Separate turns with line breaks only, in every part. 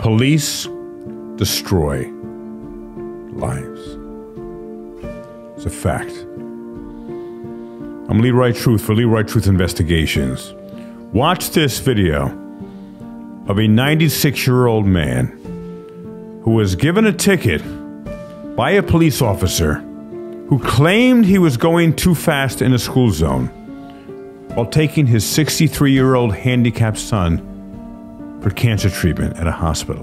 Police destroy lives. It's a fact. I'm Leroy Truth for Leroy Truth Investigations. Watch this video of a 96-year-old man who was given a ticket by a police officer who claimed he was going too fast in a school zone while taking his 63-year-old handicapped son for cancer treatment at a hospital.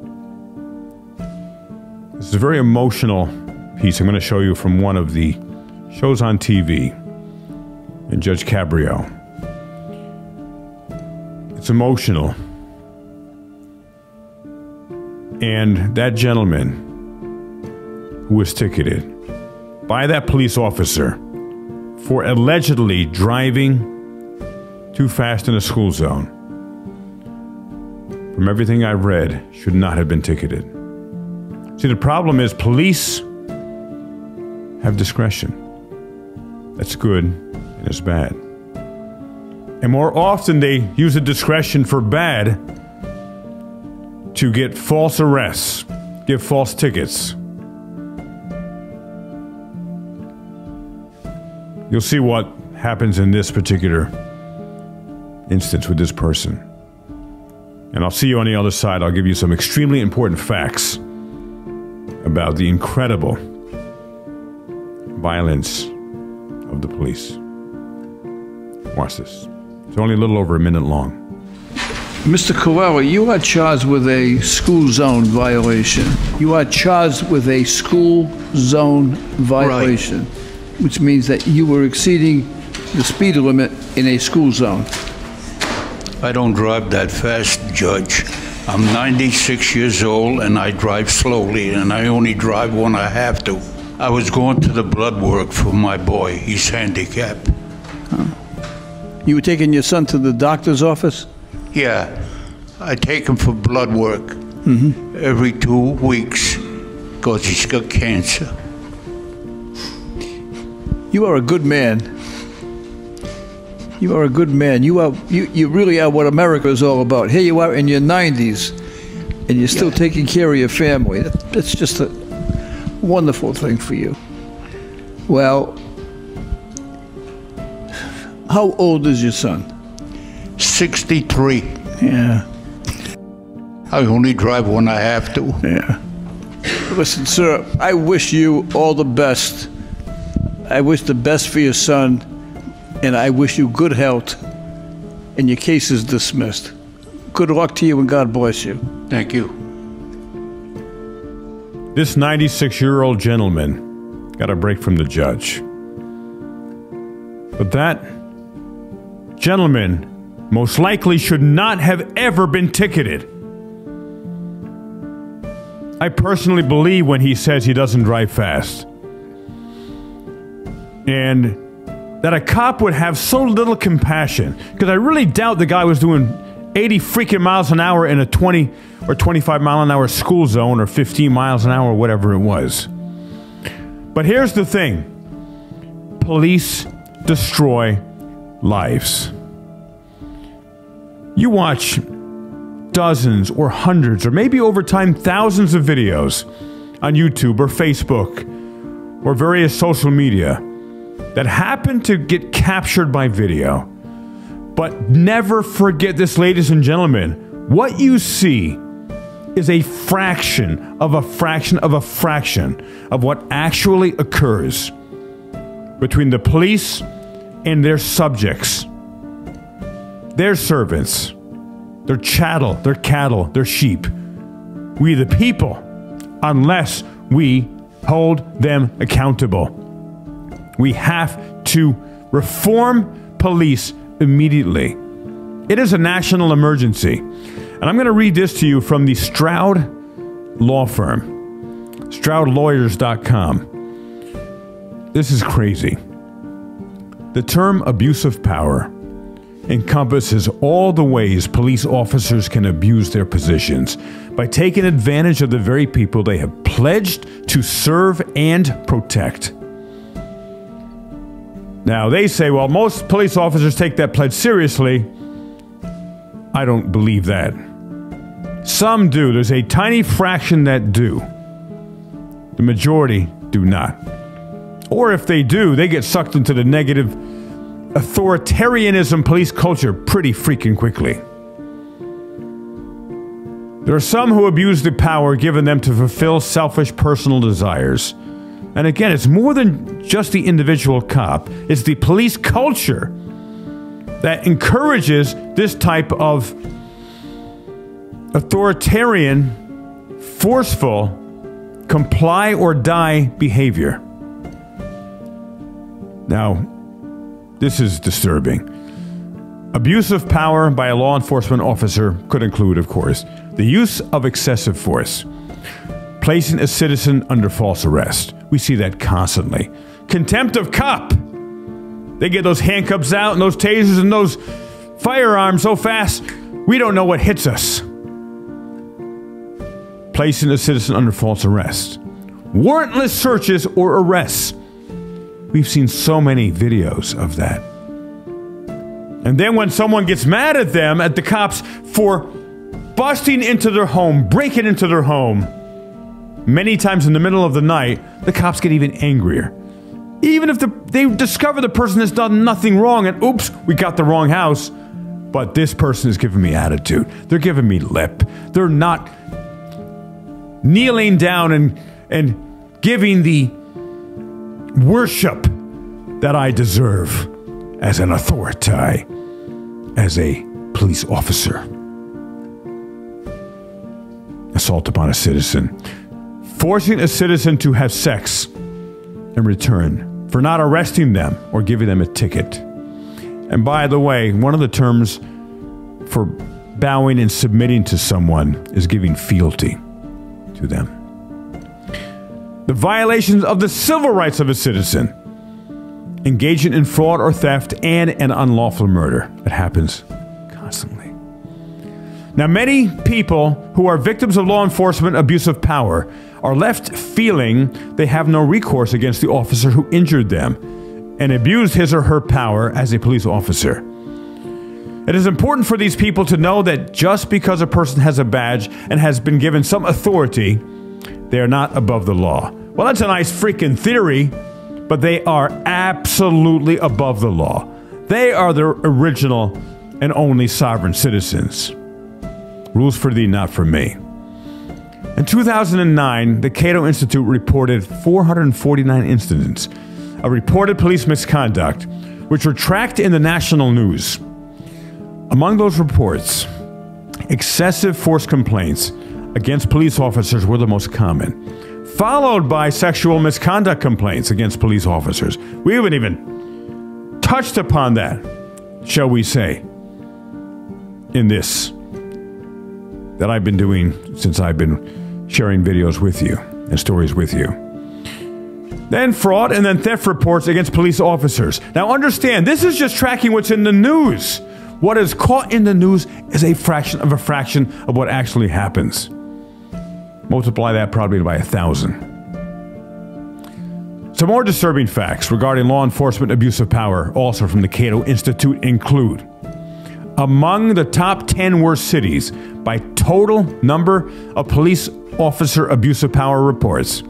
This is a very emotional piece I'm going to show you from one of the shows on TV, and Judge Cabrio. It's emotional. And that gentleman who was ticketed by that police officer for allegedly driving too fast in a school zone, from everything I've read, should not have been ticketed. See, the problem is police have discretion. That's good and it's bad. And more often they use the discretion for bad to get false arrests, give false tickets. You'll see what happens in this particular instance with this person. And I'll see you on the other side. I'll give you some extremely important facts about the incredible violence of the police. Watch this. It's only a little over a minute long.
Mr. Carrera, you are charged with a school zone violation. You are charged with a school zone violation, which means that you were exceeding the speed limit in a school zone.
I don't drive that fast, Judge. I'm 96 years old and I drive slowly, and I only drive when I have to. I was going to the blood work for my boy. He's handicapped.
Huh. You were taking your son to the doctor's office?
Yeah, I take him for blood work every 2 weeks because he's got cancer.
You are a good man. You are a good man. You really are what America is all about. Here you are in your 90s, and you're still taking care of your family. That's just a wonderful thing for you. Well, how old is your son?
63.
Yeah.
I only drive when I have to.
Yeah. Listen, sir, I wish you all the best. I wish the best for your son, and I wish you good health, and your case is dismissed. Good luck to you, and God bless you.
Thank you.
This 96-year-old gentleman got a break from the judge. But that gentleman most likely should not have ever been ticketed. I personally believe when he says he doesn't drive fast. And that a cop would have so little compassion, because I really doubt the guy was doing 80 freaking miles an hour in a 20 or 25 mile an hour school zone, or 15 miles an hour, or whatever it was. But here's the thing. Police destroy lives. You watch dozens or hundreds or maybe over time thousands of videos on YouTube or Facebook or various social media that happen to get captured by video. But never forget this, ladies and gentlemen. What you see is a fraction of a fraction of a fraction of what actually occurs between the police and their subjects, their servants, their chattel, their cattle, their sheep. We the people, unless we hold them accountable. We have to reform police immediately. It is a national emergency. And I'm going to read this to you from the Stroud Law Firm, StroudLawyers.com. This is crazy. The term abuse of power encompasses all the ways police officers can abuse their positions by taking advantage of the very people they have pledged to serve and protect. Now, they say, well, most police officers take that pledge seriously. I don't believe that. Some do. There's a tiny fraction that do. The majority do not. Or if they do, they get sucked into the negative authoritarianism police culture pretty freaking quickly. There are some who abuse the power given them to fulfill selfish personal desires. And again, it's more than just the individual cop. It's the police culture that encourages this type of authoritarian, forceful, comply or die behavior. Now, this is disturbing. Abuse of power by a law enforcement officer could include, of course, the use of excessive force, placing a citizen under false arrest. We see that constantly. Contempt of cop. They get those handcuffs out and those tasers and those firearms so fast, we don't know what hits us. Placing a citizen under false arrest. Warrantless searches or arrests. We've seen so many videos of that. And then when someone gets mad at them, at the cops, for busting into their home, breaking into their home, many times in the middle of the night, the cops get even angrier. Even if they discover the person has done nothing wrong and, oops, we got the wrong house. But this person is giving me attitude. They're giving me lip. They're not kneeling down and giving the worship that I deserve as an authority, as a police officer. Assault upon a citizen. Forcing a citizen to have sex in return for not arresting them or giving them a ticket. And by the way, one of the terms for bowing and submitting to someone is giving fealty to them. The violations of the civil rights of a citizen. Engaging in fraud or theft and an unlawful murder. It happens constantly. Now, many people who are victims of law enforcement abuse of power are left feeling they have no recourse against the officer who injured them and abused his or her power as a police officer. It is important for these people to know that just because a person has a badge and has been given some authority, they are not above the law. Well, that's a nice freaking theory, but they are absolutely above the law. They are the original and only sovereign citizens. Rules for thee, not for me. In 2009, the Cato Institute reported 449 incidents of reported police misconduct, which were tracked in the national news. Among those reports, excessive force complaints against police officers were the most common, followed by sexual misconduct complaints against police officers. We haven't even touched upon that, shall we say, in this that I've been doing since I've been sharing videos with you and stories with you. Then fraud and then theft reports against police officers. Now understand, this is just tracking what's in the news. What is caught in the news is a fraction of what actually happens. Multiply that probably by 1,000. Some more disturbing facts regarding law enforcement abuse of power, also from the Cato Institute, include among the top 10 worst cities by total number of police officer abuse of power reports.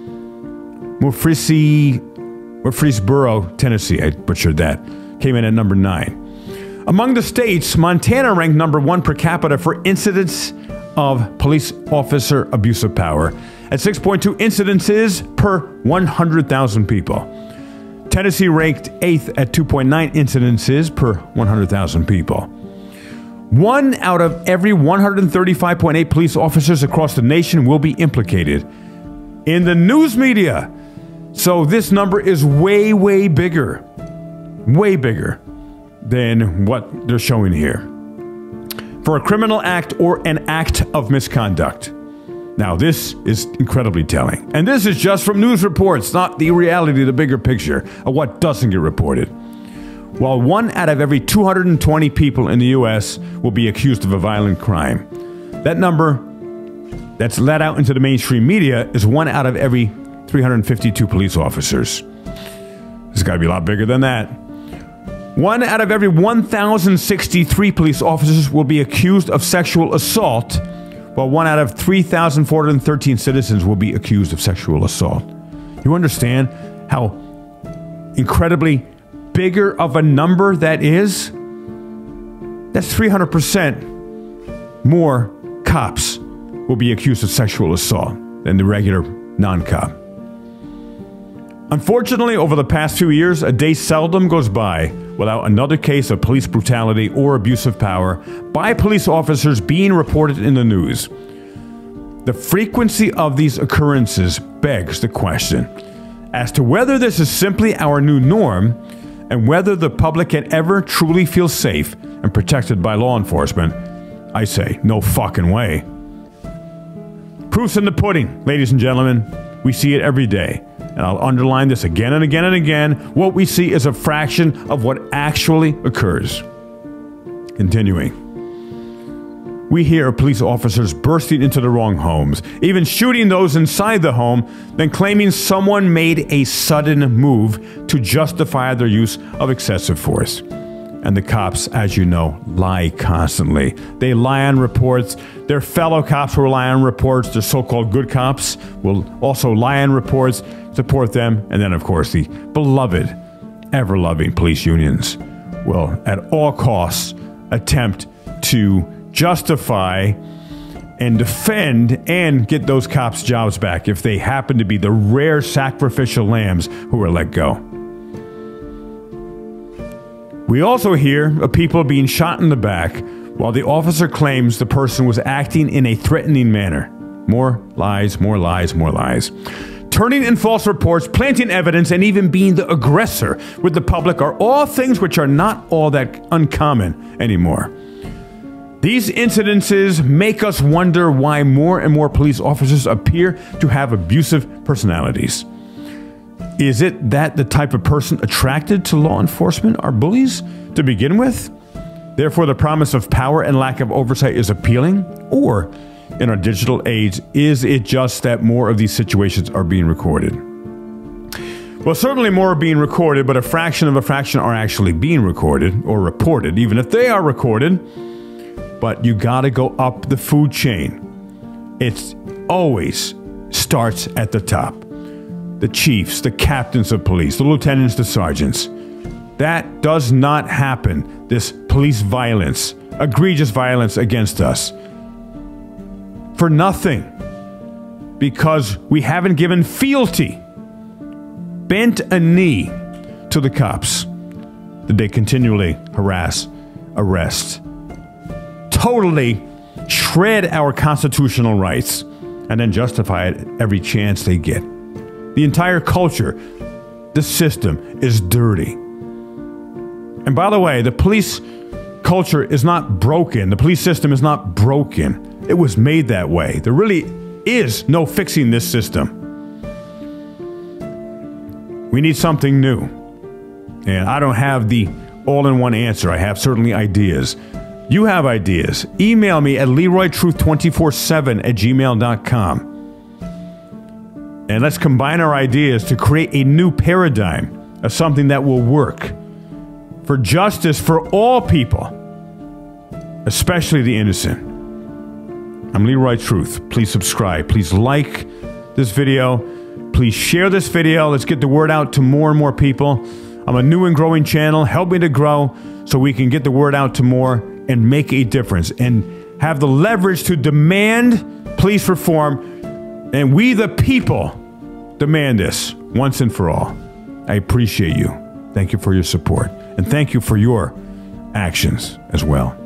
Murfreesboro, Tennessee, I butchered that, came in at number 9. Among the states, Montana ranked number 1 per capita for incidents of police officer abuse of power at 6.2 incidences per 100,000 people. Tennessee ranked 8th at 2.9 incidences per 100,000 people. 1 out of every 135.8 police officers across the nation will be implicated in the news media. So this number is way, way bigger than what they're showing here. For a criminal act or an act of misconduct. Now, this is incredibly telling. And this is just from news reports, not the reality, the bigger picture of what doesn't get reported. While 1 out of every 220 people in the U.S. will be accused of a violent crime, that number that's let out into the mainstream media is 1 out of every 352 police officers. It's got to be a lot bigger than that. 1 out of every 1,063 police officers will be accused of sexual assault, while 1 out of 3,413 citizens will be accused of sexual assault. You understand how incredibly bigger of a number that is? That's 300% more cops will be accused of sexual assault than the regular non-cop. Unfortunately, over the past few years, a day seldom goes by without another case of police brutality or abuse of power by police officers being reported in the news. The frequency of these occurrences begs the question as to whether this is simply our new norm and whether the public can ever truly feel safe and protected by law enforcement. I say, no fucking way. Proof's in the pudding, ladies and gentlemen. We see it every day. And I'll underline this again and again and again. What we see is a fraction of what actually occurs. Continuing. We hear of police officers bursting into the wrong homes, even shooting those inside the home, then claiming someone made a sudden move to justify their use of excessive force. And the cops, as you know, lie constantly. They lie on reports. Their fellow cops will lie on reports. The so-called good cops will also lie on reports, support them. And then, of course, the beloved, ever-loving police unions will, at all costs, attempt to justify and defend and get those cops' jobs back if they happen to be the rare sacrificial lambs who are let go. We also hear of people being shot in the back while the officer claims the person was acting in a threatening manner. More lies, more lies, more lies. Turning in false reports, planting evidence, and even being the aggressor with the public are all things which are not all that uncommon anymore. These incidences make us wonder why more and more police officers appear to have abusive personalities. Is it that the type of person attracted to law enforcement are bullies to begin with? Therefore, the promise of power and lack of oversight is appealing? Or, in our digital age, is it just that more of these situations are being recorded? Well, certainly more are being recorded, but a fraction of a fraction are actually being recorded or reported, even if they are recorded. But you gotta go up the food chain. It always starts at the top. The chiefs, the captains of police, the lieutenants, the sergeants. That does not happen. This police violence, egregious violence against us, for nothing. Because we haven't given fealty, bent a knee to the cops that they continually harass, arrest, totally shred our constitutional rights, and then justify it every chance they get. The entire culture, the system, is dirty. And by the way, the police culture is not broken. The police system is not broken. It was made that way. There really is no fixing this system. We need something new. And I don't have the all-in-one answer. I have certainly ideas. You have ideas. Email me at LeroyTruth247@gmail.com. And let's combine our ideas to create a new paradigm of something that will work for justice for all people, especially the innocent. I'm Leroy Truth. Please subscribe. Please like this video. Please share this video. Let's get the word out to more and more people. I'm a new and growing channel. Help me to grow so we can get the word out to more and make a difference and have the leverage to demand police reform. And we, the people, demand this once and for all. I appreciate you. Thank you for your support. And thank you for your actions as well.